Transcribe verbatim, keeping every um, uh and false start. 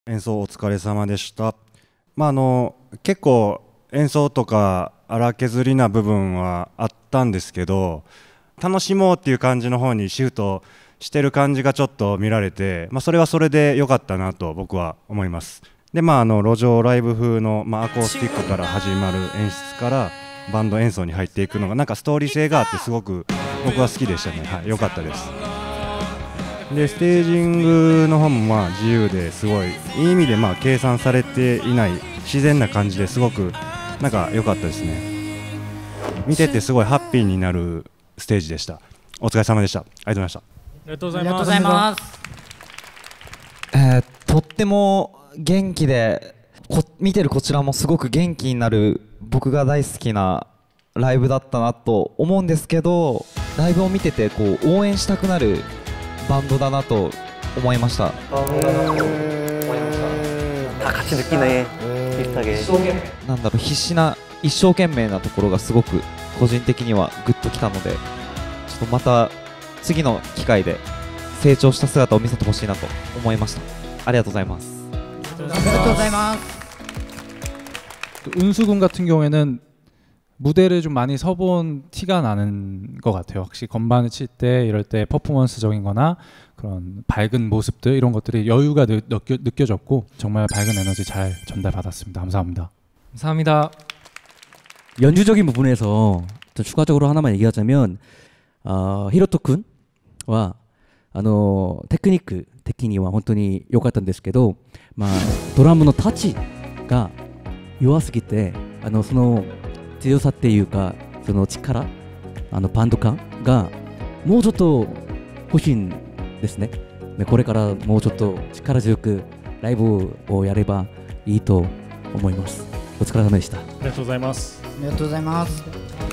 演奏お疲れ様でした。まああの結構演奏とか荒削りな部分はあったんですけど、楽しもうっていう感じの方にシフトしてる感じがちょっと見られて、まあ、それはそれで良かったなと僕は思います。でまああの路上ライブ風の、まあ、アコースティックから始まる演出からバンド演奏に入っていくのがなんかストーリー性があってすごく僕は好きでしたね。はい、良かったです。でステージングの方もまあ自由ですごいいい意味でまあ計算されていない自然な感じですごくなんか良かったですね。見ててすごいハッピーになるステージでした。お疲れ様でした。ありがとうございました。 ありがとうございます。 えー、とっても元気でこ見てるこちらもすごく元気になる僕が大好きなライブだったなと思うんですけど、ライブを見ててこう応援したくなるバンドだなと思いました。なんだろう、必死な一生懸命なところがすごく個人的にはグッときたので、ちょっとまた次の機会で成長した姿を見せてほしいなと思いました。ありがとうございます。 ありがとうございます。 은수군 같은 경우에는 무대를 좀 많이 서본 티가 나는 것 같아요. 확실히 건반을 칠 때 이럴 때 퍼포먼스적인 거나 그런 밝은 모습들 이런 것들이 여유가 느, 느껴, 느껴졌고 정말 밝은 에너지 잘 전달받았습니다. 감사합니다. 감사합니다. 연주적인 부분에서 좀 추가적으로 하나만 얘기하자면 어, 히로토君は あのテクニック的には本当に良かったんですけど、まあ、ドラムのタッチが弱すぎて、あのその強さっていうかその力、あのバンド感がもうちょっと欲しいんですね。これからもうちょっと力強くライブをやればいいと思います。お疲れ様でした。ありがとうございます。 ありがとうございます。